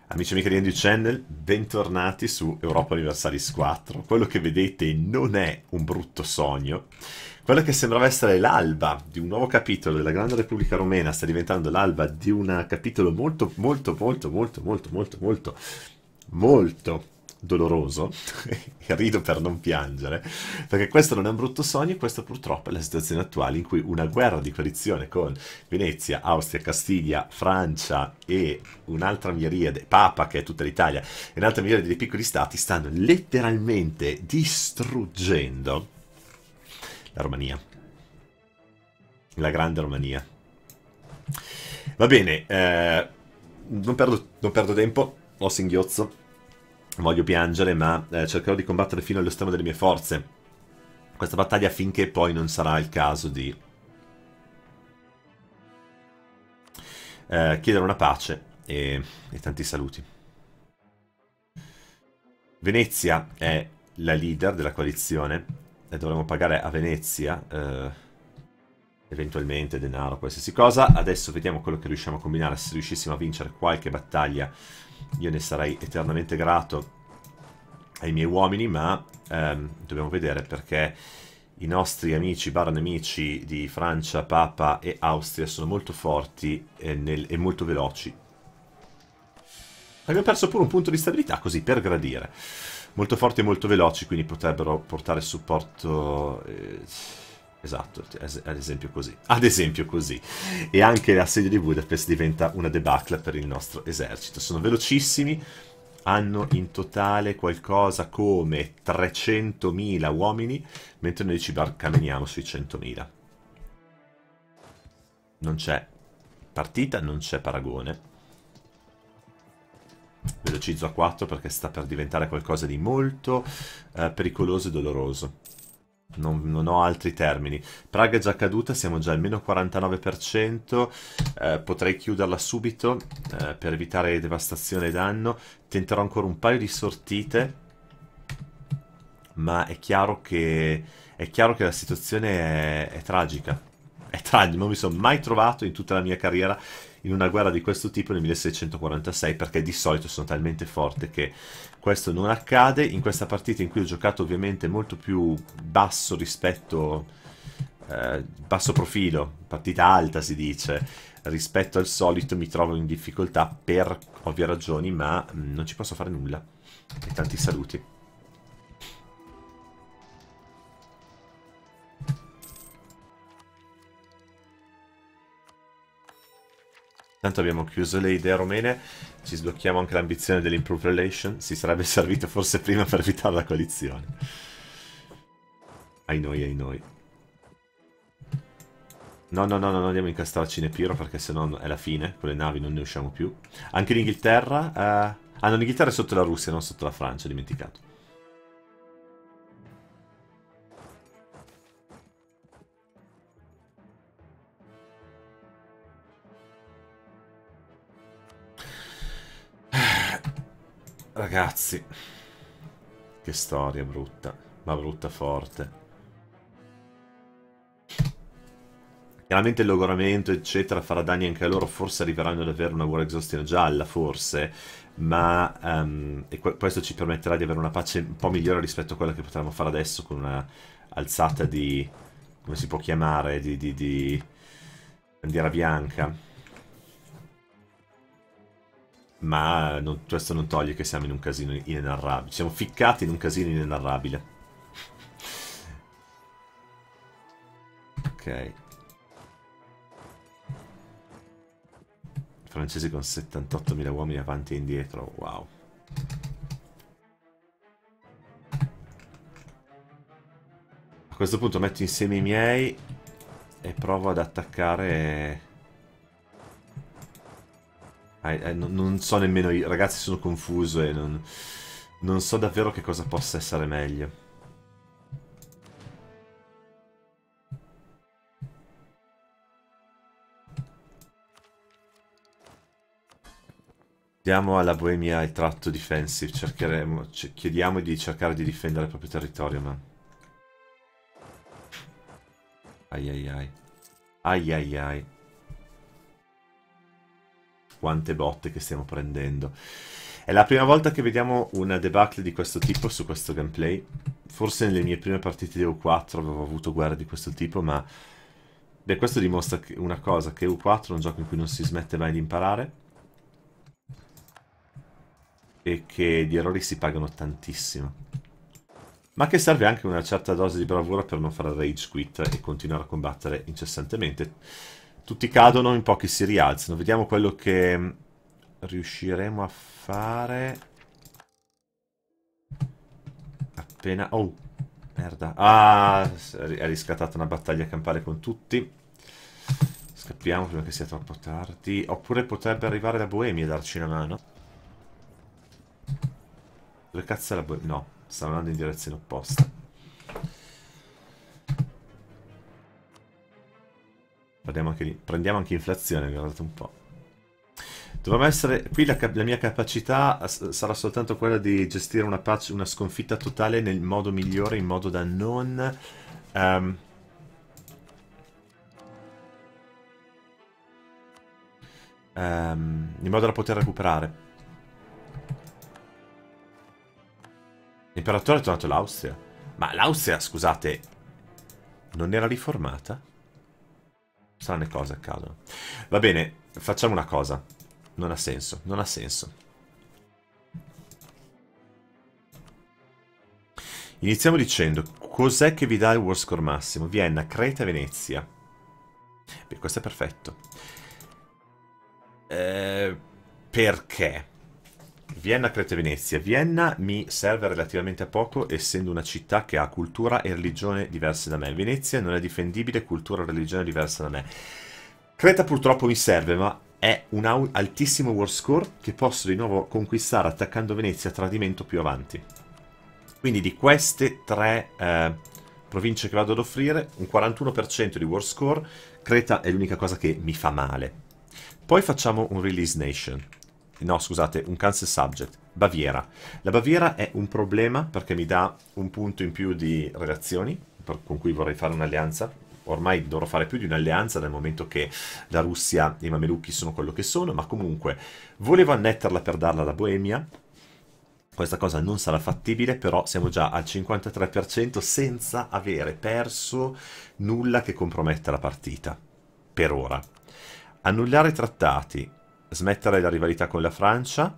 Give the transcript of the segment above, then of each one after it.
Amici e amiche di Andy Channel, bentornati su Europa Universalis 4. Quello che vedete non è un brutto sogno. Quello che sembrava essere l'alba di un nuovo capitolo della Grande Repubblica Romena sta diventando l'alba di un capitolo molto doloroso. E rido per non piangere, perché questo non è un brutto sogno, questa purtroppo è la situazione attuale in cui una guerra di coalizione con Venezia, Austria, Castiglia, Francia e un'altra miriade, Papa che è tutta l'Italia, e un'altra miriade di piccoli stati stanno letteralmente distruggendo la Romania, la grande Romania. Va bene, non perdo tempo, ho singhiozzo, voglio piangere, ma cercherò di combattere fino all'estremo delle mie forze questa battaglia finché poi non sarà il caso di chiedere una pace e tanti saluti. Venezia è la leader della coalizione e dovremo pagare a Venezia eventualmente denaro, qualsiasi cosa. Adesso vediamo quello che riusciamo a combinare. Se riuscissimo a vincere qualche battaglia io ne sarei eternamente grato ai miei uomini, ma dobbiamo vedere, perché i nostri amici barra nemici di Francia, Papa e Austria sono molto forti e molto veloci. Abbiamo perso pure un punto di stabilità, così, per gradire. Molto forti e molto veloci, quindi potrebbero portare supporto... esatto, ad esempio così. Ad esempio così. E anche l'assedio di Budapest diventa una debacle per il nostro esercito. Sono velocissimi, hanno in totale qualcosa come 300.000 uomini, mentre noi ci barcameniamo sui 100.000. Non c'è partita, non c'è paragone. Velocizzo a 4 perché sta per diventare qualcosa di molto pericoloso e doloroso. Non ho altri termini. Praga è già caduta, siamo già al meno 49%. Potrei chiuderla subito per evitare devastazione e danno. Tenterò ancora un paio di sortite, ma è chiaro che la situazione è tragica. È tragica, non mi sono mai trovato in tutta la mia carriera in una guerra di questo tipo nel 1646, perché di solito sono talmente forte che questo non accade. In questa partita, in cui ho giocato ovviamente molto più basso rispetto, basso profilo, partita alta si dice, rispetto al solito, mi trovo in difficoltà per ovvie ragioni, ma non ci posso fare nulla. E tanti saluti. Tanto abbiamo chiuso le idee romene, ci sblocchiamo anche l'ambizione dell'Improved Relation, si sarebbe servito forse prima per evitare la coalizione. Ai noi, ai noi. No, non andiamo a incastrarci in Epiro, perché sennò è la fine, con le navi non ne usciamo più. Anche l'Inghilterra... ah no, l'Inghilterra è sotto la Russia, non sotto la Francia, ho dimenticato. Ragazzi, che storia brutta, ma brutta forte. Chiaramente il logoramento, eccetera, farà danni anche a loro, forse arriveranno ad avere una War Exhaustion gialla, forse, ma questo ci permetterà di avere una pace un po' migliore rispetto a quella che potremmo fare adesso, con una alzata di... come si può chiamare? Di bandiera bianca. Ma questo non toglie che siamo in un casino inenarrabile. Siamo ficcati in un casino inenarrabile. Ok. Francesi con 78.000 uomini avanti e indietro. Wow. A questo punto metto insieme i miei e provo ad attaccare... non so nemmeno io, ragazzi, sono confuso e non so davvero che cosa possa essere meglio. Diamo alla Boemia il tratto defensive, chiediamo di cercare di difendere il proprio territorio, ma... Ai ai ai. Ai ai ai. quante botte che stiamo prendendo. È la prima volta che vediamo una debacle di questo tipo su questo gameplay. Forse nelle mie prime partite di EU4 avevo avuto guerre di questo tipo, ma... Beh, questo dimostra una cosa, che EU4 è un gioco in cui non si smette mai di imparare e che gli errori si pagano tantissimo. Ma che serve anche una certa dose di bravura per non fare rage quit e continuare a combattere incessantemente. Tutti cadono, in pochi si rialzano. Vediamo quello che riusciremo a fare. Appena... Oh, merda. Ah, è riscattata una battaglia campale con tutti. Scappiamo prima che sia troppo tardi. Oppure potrebbe arrivare la Boemia e darci una mano. Dove cazzo è la Boemia? No, sta andando in direzione opposta. Prendiamo anche inflazione, guardate un po'. Dovremmo essere... Qui la mia capacità sarà soltanto quella di gestire una sconfitta totale nel modo migliore, in modo da non... in modo da poter recuperare. L'imperatore è tornato l'Austria. Ma l'Austria, scusate, non era riformata? Strane cose accadono. Va bene, facciamo una cosa. Non ha senso, non ha senso. Iniziamo dicendo, cos'è che vi dà il war score massimo? Vienna, Creta e Venezia. Beh, questo è perfetto. Perché? Vienna, Creta e Venezia. Vienna mi serve relativamente a poco, essendo una città che ha cultura e religione diverse da me. Venezia non è difendibile, cultura e religione diversa da me. Creta purtroppo mi serve, ma è un altissimo war score che posso di nuovo conquistare attaccando Venezia a tradimento più avanti. Quindi di queste tre province che vado ad offrire, un 41% di war score. Creta è l'unica cosa che mi fa male. Poi facciamo un release nation. No, scusate, un cancel subject. Baviera. La Baviera è un problema perché mi dà un punto in più di relazioni con cui vorrei fare un'alleanza. Ormai dovrò fare più di un'alleanza dal momento che la Russia e i Mamelucchi sono quello che sono, ma comunque volevo annetterla per darla alla Boemia. Questa cosa non sarà fattibile, però siamo già al 53% senza avere perso nulla che comprometta la partita. Per ora. Annullare i trattati, smettere la rivalità con la Francia,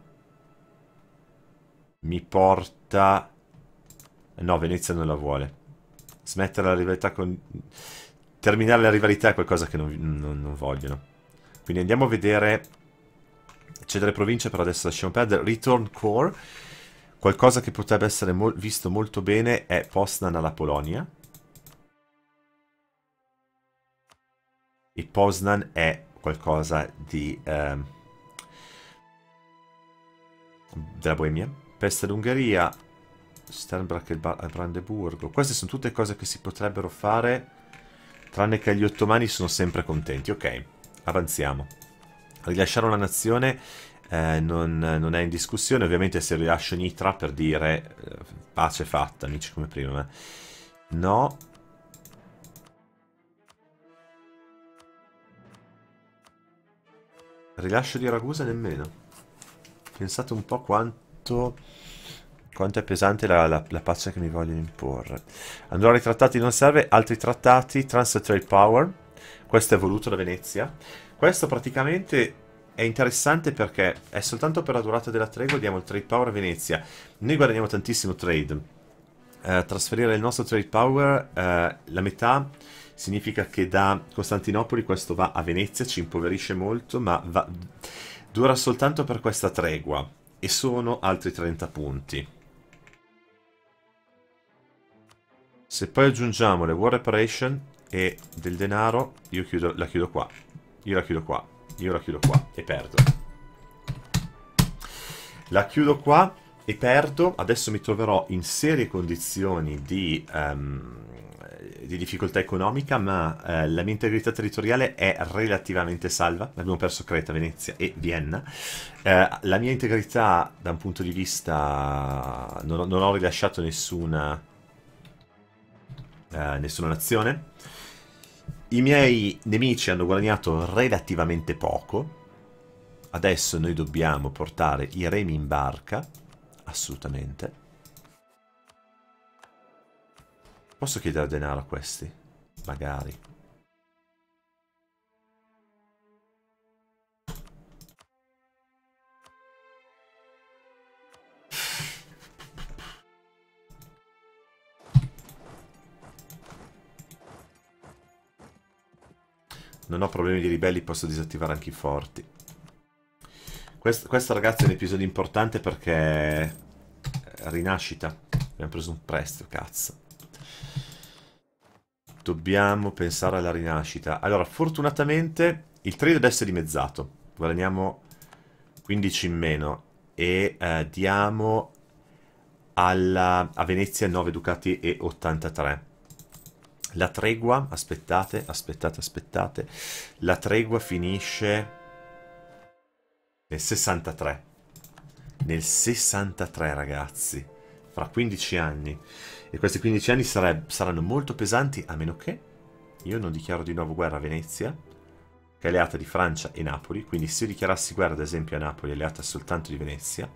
mi porta... No, Venezia non la vuole. Smettere la rivalità con... Terminare la rivalità è qualcosa che non vogliono. Quindi andiamo a vedere... Cedere province, però adesso lasciamo perdere. Return Core. Qualcosa che potrebbe essere visto molto bene è Poznan alla Polonia. E Poznan è qualcosa di... della Boemia. Peste d'Ungheria. Sternbrach e Brandeburgo. Queste sono tutte cose che si potrebbero fare, tranne che gli ottomani sono sempre contenti. Ok, avanziamo. Rilasciare una nazione non è in discussione. Ovviamente se rilascio Nitra per dire pace fatta, amici come prima. No. Rilascio di Ragusa nemmeno. Pensate un po' quanto è pesante la pace che mi vogliono imporre. Andrò ai trattati, non serve. Altri trattati, Transfer Trade Power. Questo è voluto da Venezia. Questo praticamente è interessante perché è soltanto per la durata della tregua diamo il Trade Power a Venezia. Noi guadagniamo tantissimo trade. Trasferire il nostro Trade Power, la metà, significa che da Costantinopoli questo va a Venezia, ci impoverisce molto, ma dura soltanto per questa tregua. E sono altri 30 punti. Se poi aggiungiamo le war reparation e del denaro, io la chiudo qua. Io la chiudo qua. Io la chiudo qua e perdo. La chiudo qua e perdo. Adesso mi troverò in serie condizioni di difficoltà economica, ma la mia integrità territoriale è relativamente salva. Abbiamo perso Creta, Venezia e Vienna. La mia integrità da un punto di vista... non ho rilasciato nessuna nazione. I miei nemici hanno guadagnato relativamente poco. adesso noi dobbiamo portare i remi in barca, assolutamente. Posso chiedere denaro a questi? Magari. Non ho problemi di ribelli, posso disattivare anche i forti. Questo ragazzi è un episodio importante perché... rinascita. Abbiamo preso un prestito, cazzo. Dobbiamo pensare alla rinascita. Allora, fortunatamente il trade adesso è dimezzato. Guadagniamo 15 in meno. E diamo a Venezia 9 ducati e 83. La tregua, aspettate. La tregua finisce nel 63. Nel 63, ragazzi. Fra 15 anni. E questi 15 anni saranno molto pesanti, a meno che io non dichiaro di nuovo guerra a Venezia, che è alleata di Francia e Napoli. Quindi se io dichiarassi guerra, ad esempio, a Napoli, alleata soltanto di Venezia,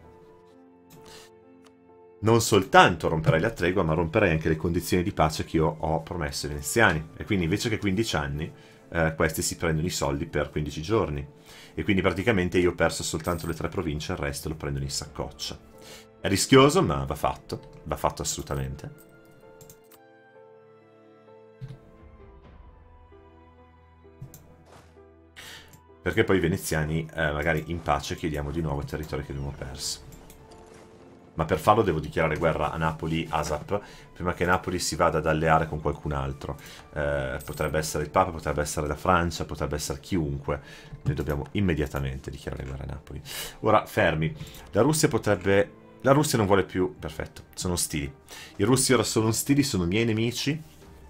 non soltanto romperei la tregua, ma romperei anche le condizioni di pace che io ho promesso ai veneziani. E quindi invece che 15 anni, questi si prendono i soldi per 15 giorni. E quindi praticamente io ho perso soltanto le 3 province, il resto lo prendono in saccoccia. È rischioso, ma va fatto assolutamente. Perché poi i veneziani, magari in pace, chiediamo di nuovo il territorio che abbiamo perso. Ma per farlo devo dichiarare guerra a Napoli, ASAP, prima che Napoli si vada ad alleare con qualcun altro. Potrebbe essere il Papa, potrebbe essere la Francia, potrebbe essere chiunque. Noi dobbiamo immediatamente dichiarare guerra a Napoli. Ora, fermi. La Russia potrebbe... La Russia non vuole più... Perfetto, sono ostili. I russi ora sono ostili, sono miei nemici.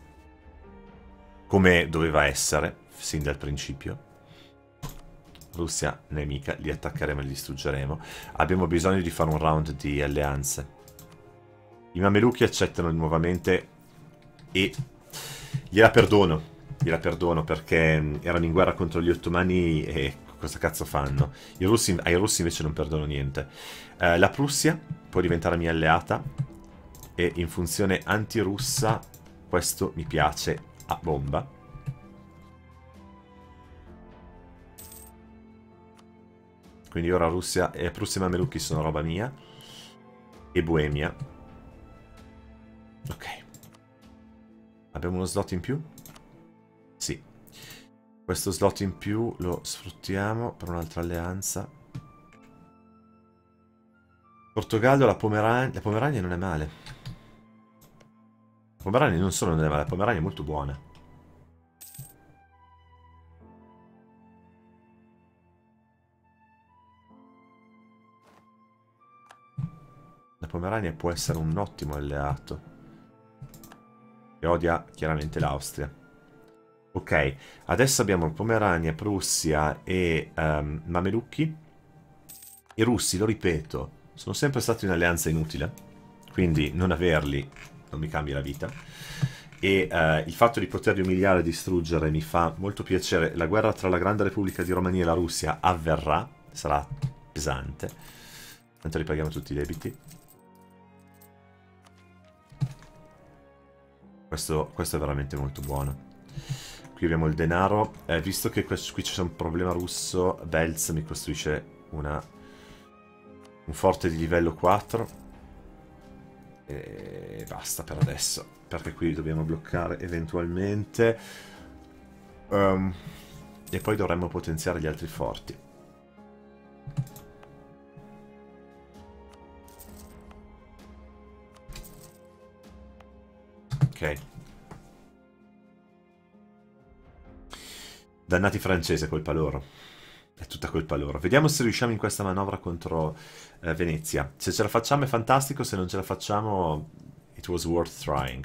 Come doveva essere, sin dal principio. Russia nemica, li attaccheremo e li distruggeremo. Abbiamo bisogno di fare un round di alleanze. I Mamelucchi accettano nuovamente e gliela perdono perché erano in guerra contro gli ottomani e cosa cazzo fanno? Ai russi invece non perdono niente. La Prussia può diventare mia alleata e in funzione antirussa questo mi piace a bomba. Quindi ora Prussia e Mamelucchi sono roba mia. E Boemia. Ok. Abbiamo uno slot in più? Sì. Questo slot in più lo sfruttiamo per un'altra alleanza. Portogallo, la Pomerania non è male. La Pomerania non solo non è male, la Pomerania è molto buona. La Pomerania può essere un ottimo alleato. E odia chiaramente l'Austria. Ok, adesso abbiamo Pomerania, Prussia e Mamelucchi. I russi, lo ripeto, sono sempre stati un'alleanza inutile. Quindi non averli non mi cambia la vita. E il fatto di poterli umiliare e distruggere mi fa molto piacere. La guerra tra la Grande Repubblica di Romania e la Russia avverrà. Sarà pesante. Tanto ripaghiamo tutti i debiti. Questo è veramente molto buono. Qui abbiamo il denaro. Visto che qui c'è un problema russo, Belz mi costruisce un forte di livello 4. E basta per adesso. Perché qui dobbiamo bloccare eventualmente. E poi dovremmo potenziare gli altri forti. Ok. Dannati francesi, è colpa loro. È tutta colpa loro. Vediamo se riusciamo in questa manovra contro Venezia. Se ce la facciamo è fantastico, se non ce la facciamo, it was worth trying.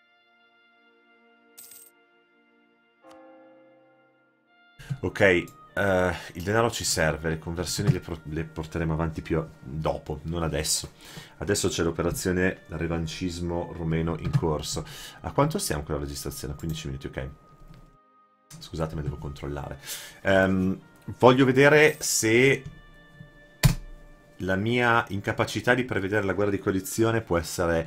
Ok, Il denaro ci serve, le conversioni le porteremo avanti più dopo, non adesso. Adesso c'è l'operazione revancismo rumeno in corso. A quanto stiamo con la registrazione? 15 minuti, ok. Scusate, ma devo controllare. Voglio vedere se la mia incapacità di prevedere la guerra di coalizione può essere,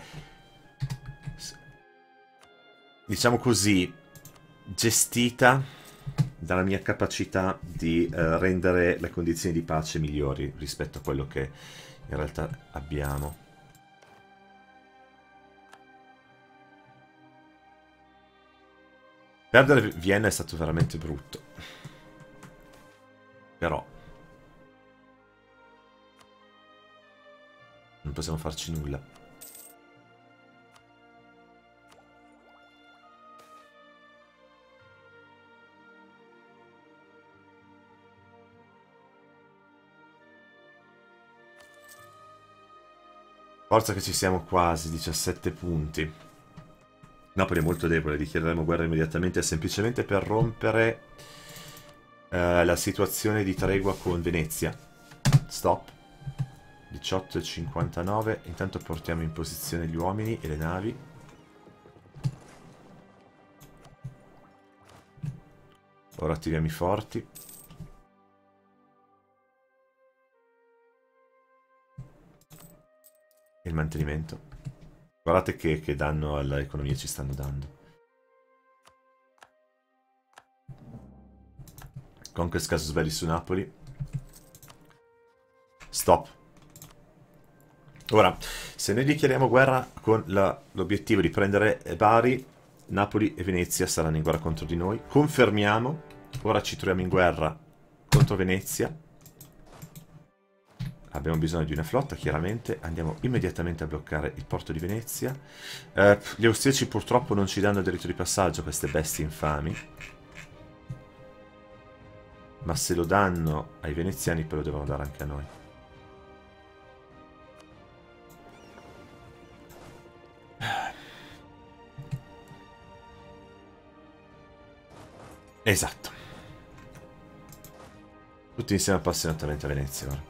diciamo così, gestita dalla mia capacità di rendere le condizioni di pace migliori rispetto a quello che in realtà abbiamo. Perdere Vienna è stato veramente brutto. Però non possiamo farci nulla. Forza che ci siamo quasi, 17 punti. Napoli è molto debole, dichiareremo guerra immediatamente semplicemente per rompere la situazione di tregua con Venezia. Stop. 18:59. Intanto portiamo in posizione gli uomini e le navi. Ora attiviamo i forti. E il mantenimento. Guardate che danno all'economia ci stanno dando. Conquest casus belli su Napoli. Stop. Ora, se noi dichiariamo guerra con l'obiettivo di prendere Bari, Napoli e Venezia saranno in guerra contro di noi. Confermiamo. Ora ci troviamo in guerra contro Venezia. Abbiamo bisogno di una flotta, chiaramente. Andiamo immediatamente a bloccare il porto di Venezia. Gli austriaci purtroppo non ci danno diritto di passaggio, queste bestie infami. Ma se lo danno ai veneziani, poi lo devono dare anche a noi. Esatto. Tutti insieme appassionatamente a Venezia ora.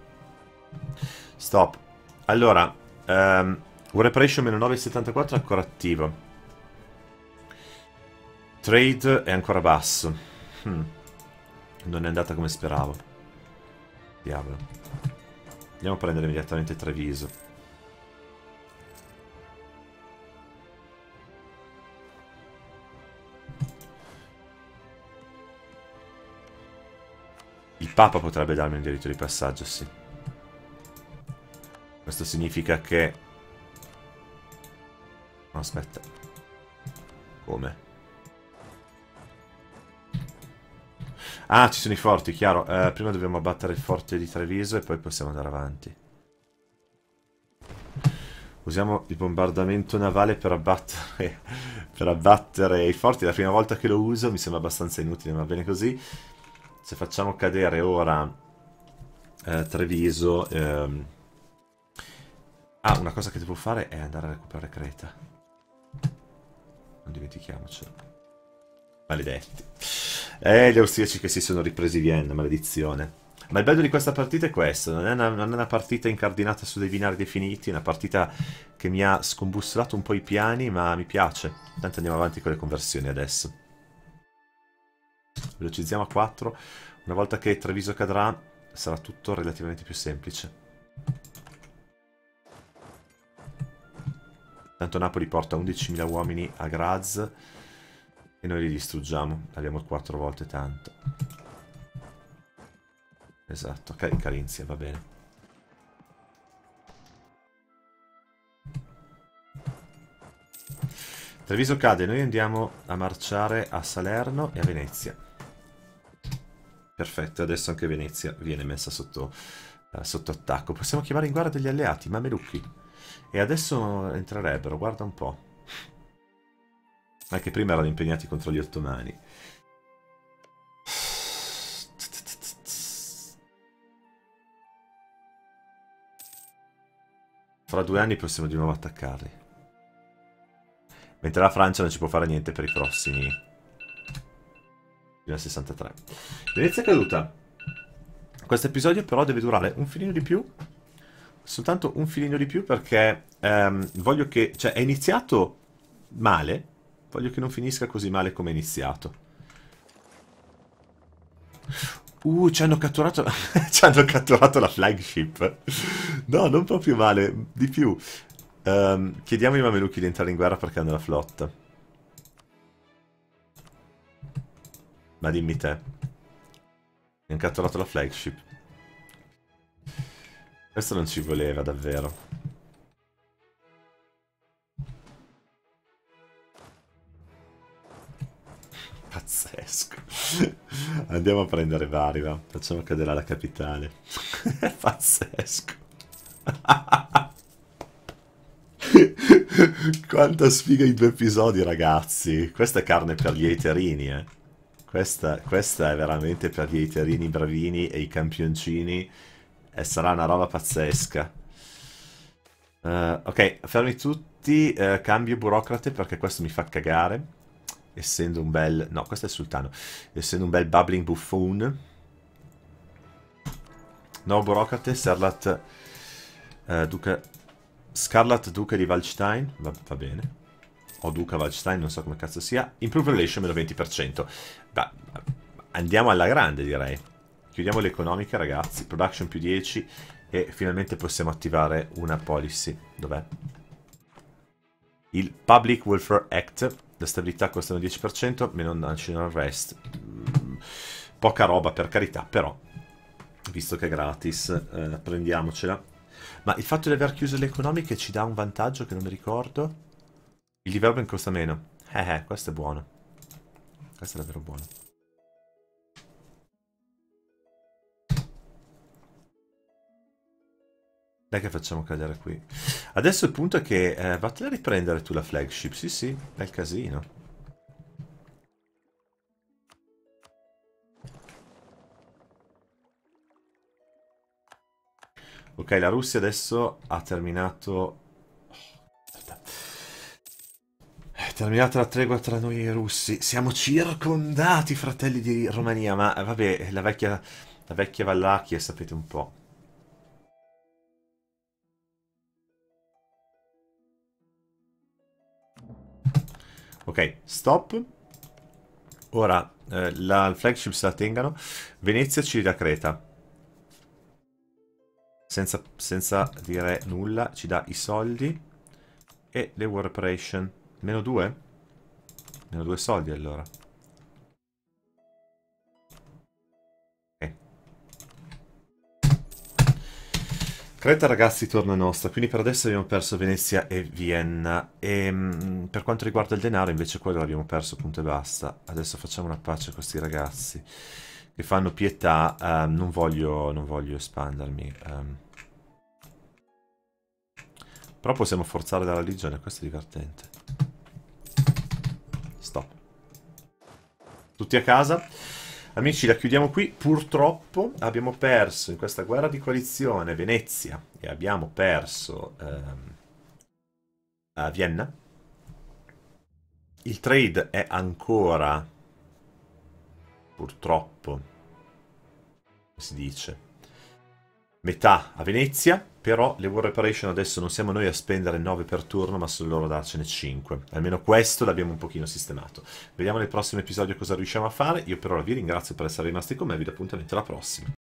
Stop. Allora, War Reparation -9,74 è ancora attivo. Trade è ancora basso. Non è andata come speravo. Diavolo. Andiamo a prendere immediatamente Treviso. Il Papa potrebbe darmi un diritto di passaggio, sì. Questo significa che... No, aspetta. Come? Ah, ci sono i forti, chiaro. Prima dobbiamo abbattere il forte di Treviso e poi possiamo andare avanti. Usiamo il bombardamento navale per abbattere i forti. La prima volta che lo uso mi sembra abbastanza inutile, ma va bene così. Se facciamo cadere ora Treviso... una cosa che devo fare è andare a recuperare Creta. Non dimentichiamocelo. Maledetti. Gli austriaci che si sono ripresi Vienna, maledizione. Ma il bello di questa partita è questo, non è una partita incardinata su dei binari definiti, è una partita che mi ha scombussolato un po' i piani, ma mi piace. Tanto andiamo avanti con le conversioni adesso. Velocizziamo a 4. Una volta che Treviso cadrà, sarà tutto relativamente più semplice. Tanto Napoli porta 11.000 uomini a Graz e noi li distruggiamo. Abbiamo 4 volte tanto. Esatto, Carinzia, va bene. Treviso cade, noi andiamo a marciare a Salerno e a Venezia. Perfetto, adesso anche Venezia viene messa sotto attacco. Possiamo chiamare in guardia degli alleati, mamelucchi. E adesso entrerebbero, guarda un po'. Anche prima erano impegnati contro gli ottomani. Fra 2 anni possiamo di nuovo attaccarli. Mentre la Francia non ci può fare niente per i prossimi fino al 63. Venezia è caduta. Questo episodio però deve durare un filino di più. Soltanto un filino di più perché voglio che... Cioè, è iniziato male. Voglio che non finisca così male come è iniziato. Ci hanno catturato... ci hanno catturato la flagship. No, non proprio male, di più. Chiediamo ai mamelucchi di entrare in guerra perché hanno la flotta. Ma dimmi te. Mi hanno catturato la flagship. Questo non ci voleva, davvero. Pazzesco. Andiamo a prendere vari, va. Facciamo cadere la capitale. Pazzesco. Quanta sfiga in 2 episodi, ragazzi. Questa è carne per gli haterini, eh. Questa è veramente per gli haterini bravini e i campioncini. E sarà una roba pazzesca. Ok, fermi tutti. Cambio burocrate perché questo mi fa cagare. Essendo un bel... No, questo è il sultano. Essendo un bel bubbling buffoon. No, burocrate, Sarlat... duca... Scarlat, duca di Waldstein. Va bene. O duca Waldstein, non so come cazzo sia. Improve relation meno 20%. Beh, andiamo alla grande, direi. Chiudiamo l'economica, ragazzi. Production più 10. E finalmente possiamo attivare una policy. Dov'è? Il Public Welfare Act. La stabilità costano 10%, meno National Rest. Poca roba, per carità, però, visto che è gratis, prendiamocela. Ma il fatto di aver chiuso le economiche ci dà un vantaggio che non mi ricordo. Il development costa meno. Questo è buono. Questo è davvero buono. Dai che facciamo cadere qui. Adesso il punto è che vattene a riprendere tu la flagship. Sì, sì, è il casino. Ok, la Russia adesso ha terminato... È terminata la tregua tra noi e i russi. Siamo circondati, fratelli di Romania. Ma vabbè, la vecchia Vallachia, sapete un po'. Ok, stop. Ora, la flagship se la tengano. Venezia ci ridà Creta. Senza dire nulla, ci dà i soldi. E le war reparation. Meno 2? Meno 2 soldi allora. Ok. Creta, ragazzi, torna nostra. Quindi per adesso abbiamo perso Venezia e Vienna. E per quanto riguarda il denaro, invece quello l'abbiamo perso, punto e basta. Adesso facciamo una pace con questi ragazzi che fanno pietà. Non voglio espandermi. Però possiamo forzare la religione, questo è divertente. Stop. Tutti a casa. Amici, la chiudiamo qui. Purtroppo abbiamo perso in questa guerra di coalizione Venezia e abbiamo perso a Vienna. Il trade è ancora, purtroppo, come si dice, metà a Venezia, però le war reparation adesso non siamo noi a spendere 9 per turno, ma sono loro a darcene 5. Almeno questo l'abbiamo un pochino sistemato. Vediamo nel prossimo episodio cosa riusciamo a fare. Io per ora vi ringrazio per essere rimasti con me e vi do appuntamento alla prossima.